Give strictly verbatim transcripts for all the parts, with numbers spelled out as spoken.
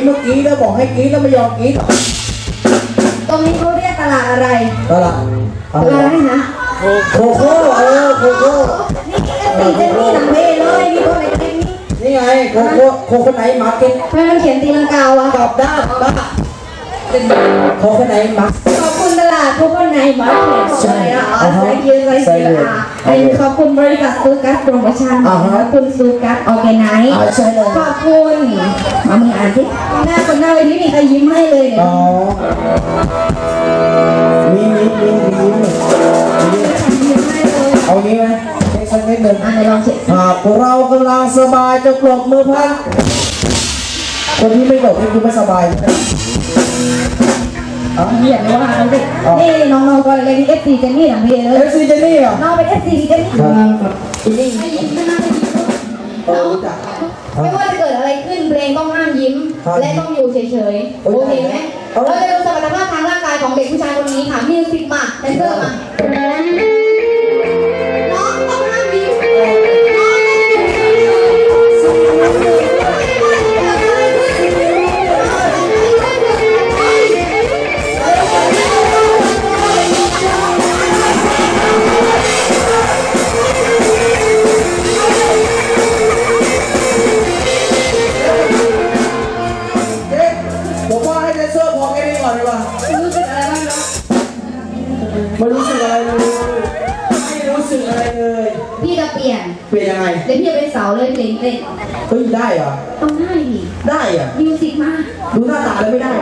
เมื่อกี้แล้วบอกให้กรี๊ดแล้วไม่ยอมกรี๊ดตรงนี้เขาเรียกตลาดอะไรตลาดอะไรนะโคโค่เออโคโค่นี่เอฟซีเจนนี่หนังเบ้เลยนี่ตัวไหนเจนนี่นี่ไงโคโค่โคโค่ไหนมาร์เก็ตทำไมมันเขียนตีลังกาวะตอบได้บ้าโคโค่ไหนมาร์ขอบคุณตลาดโคโค่ไหนมาร์เก็ตใช่อ่ะใส่ยืนใส่เสื้ออ่ะขอบคุณบริษัทซูกัสโปรโมชั่นขอบคุณซูกัสออร์แกไนซ์ขอบคุณมามึงอ่านที่หน้าคนหน้าเลยที่มีใครยิ้มให้เลยเนี่ยมีมีมีมียิ้มให้เลยเอางี้ไหมเช็คสักนิดหนึ่งอ่ะไหนลองเช็คหากพวกเรากำลังสบายจะปลดมือพันคนที่ไม่ปลดนี่คือไม่สบายอ๋อเหี้ยเลยว่าเขาสินี่น้องๆก็เลยเอฟซีเจนนี่หลังเพลเลยเอฟซีเจนนี่เหรอน้องเป็นเอฟซีเจนนี่เจนนี่ให้ยิ้มไม่น่าจะยิ้มไม่ว่าจะเกิดอะไรขึ้นเพลงต้องห้ามยิ้มและต้องอยู่เฉยๆโอเคไหมเราจะดูสมรรถภาพทางร่างกายของเด็กผู้ชายคนนี้ค่ะมิวสิกมาแดนเซอร์มาน้องต้องห้ามยิ้มไม่รู้สึกอะไรเลยไม่รู้สึกอะไรเลยพี่จะเปลี่ยนเปลี่ยนยังไงเดี๋ยวพี่จะเป็นเสาเลยเพลงเต้นเฮ้ยได้เหรอต้องได้ดิได้อะมิวสิกมาดูหน้าตาแล้วไม่ได้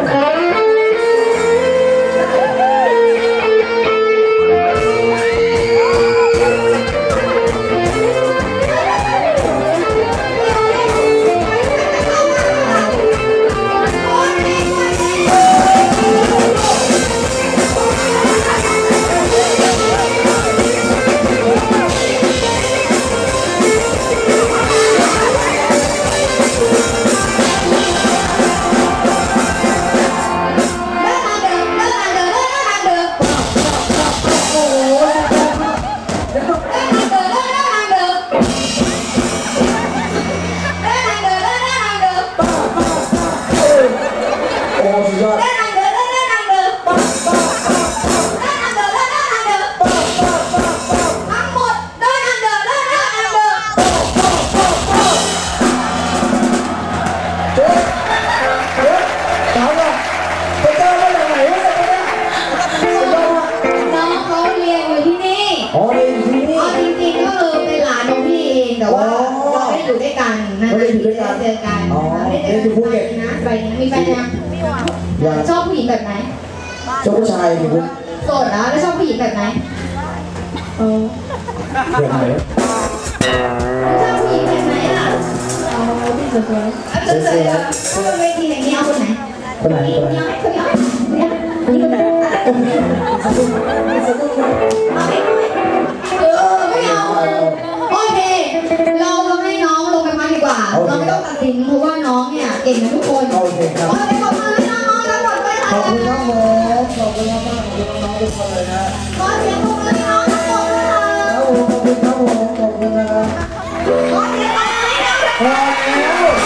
เจอกันไม่ได้เจอกันนะไปมีแฟนยังชอบผู้หญิงแบบไหนชอบผู้ชายดิคุณโสดนะแล้วชอบผู้หญิงแบบไหนเออแบบไหนชอบผู้หญิงแบบไหนล่ะเอาพี่สวยๆเอาสวยๆถ้าเป็นเวทีอย่างนี้เอาคนไหนคนไหนคนไหนคนไหนเนี่ยนี่คนไหนเอาไม่เออไม่เอาโอเคเราเราให้น้องลงไปมาดีกว่าเราไม่ต้องตัดสินเพราะว่าน้องเนี่ยเก่งนะทุกคนโอเคครับขอบคุณน้องแล้วหมดไปค่ะขอบคุณน้องผมขอบคุณมากขอบคุณน้องทุกคนเลยนะขอเสียงปรบมือให้น้องทั้งหมดเลยค่ะขอบคุณครับผมขอบคุณนะครับขอเสียงปรบมือให้น้องทั้งหมด